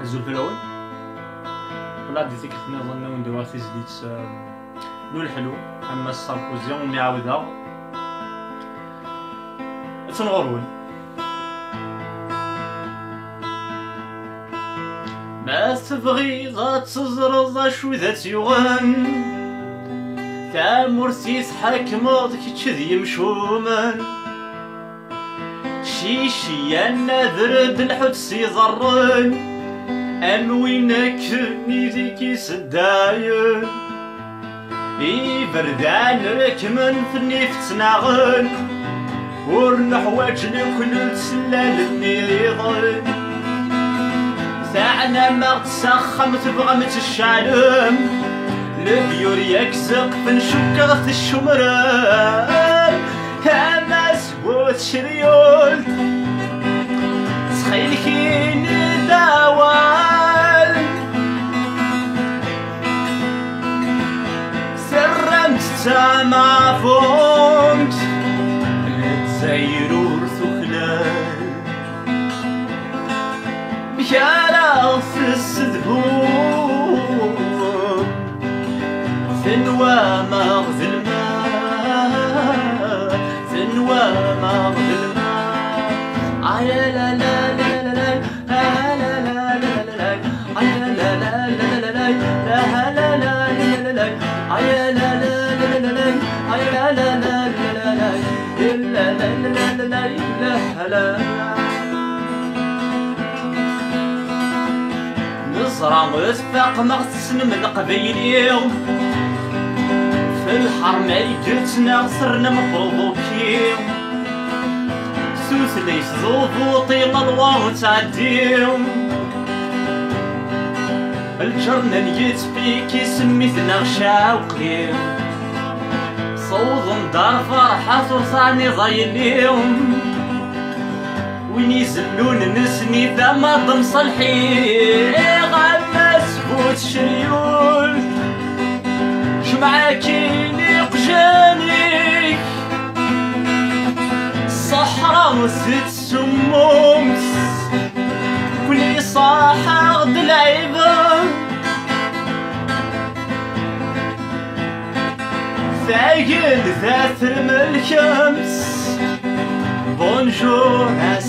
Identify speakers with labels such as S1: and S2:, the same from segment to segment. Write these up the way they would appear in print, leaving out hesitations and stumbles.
S1: الزول في الاول ولا ديتي كتني ظن ونديروها في زديت لو الحلو اما الساركوزيون ملي عاودها تنغرون ما تبغي غتزرز شوذات يوغان تامورتي تحكمض كتشذي مشومان شيشي نادرد الحد سيزرن أموينك نيديكي سداين بردان ركمن في النيف تناغن ورنحواج لكل تسلال النيضن ثاعنا ما تسخم تبغى متشعلم لبيور يكسق فنشكغ في الشمران كما سبوت شريول تخيلكي نداوال سرمت تاما فومت نتزايرور ثخلال بيالا في السدهوم ثنوى مغز الماء ثنوى مغز الماء عيا لا لا لا لا لا لا لا لا عيا لا لا لا لا لا لا لا لا عيا لا لا لا لا لا عيا لا لا لا لا إلا لا لا لا لا لا نصرى مسبق مغسن من قبيليهم في الحرم جلتنا صرنا مبروكين سوس ليس ضبوطي للوار تعديهم الجرنا نيت فيكي سميتنا غشاوقين صوض دار فرحة صرصاني ضايليهم وين يزلون نسني ثما ضم صالحين غما سبوت شريول شمعاكيني قجانيك الصحراء وزيت سمومس كلي صاحة غد العيبة ثاقل ذات الملكمس بونجور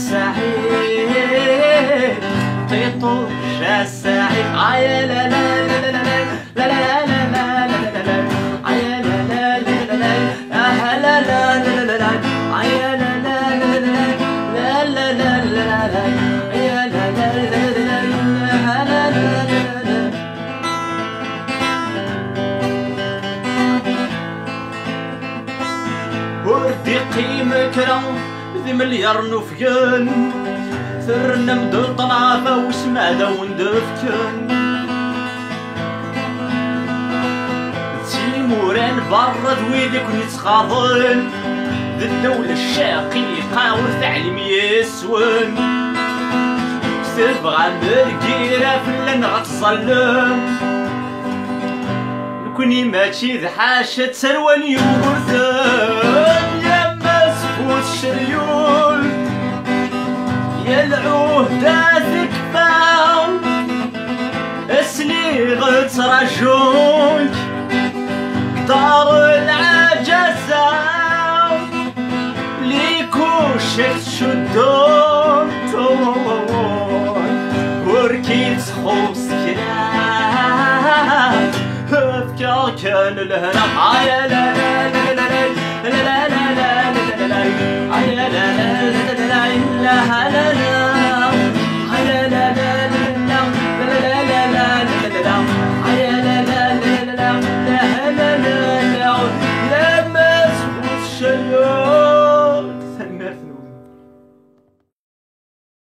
S1: السعيد طيطوش السعيد عيا لا لا لا لا لا لا لا لا لا عيا لا لا لا لا لا لا لا لا لا عيا لا لا لا لا لا لا لا عيا لا لا لا لا لا وردي قيمك راه ذي مليار نوفكن ثرنا مدن طلعفة وسمعدا وندفكن تيموران برا ذويدك ونتخاضن ذي الدولة الشقيقة والثعلم يسون تبغى مرقيرة فلان غتظلم نكوني ماشي ذي حاشا تسروان يورثن سفوت الشريول يلعوه داثك باو اسلي غترجوك دار العجزة ليكوشك تشدون وركيت خوص كلام هفكا كان الهنا عيا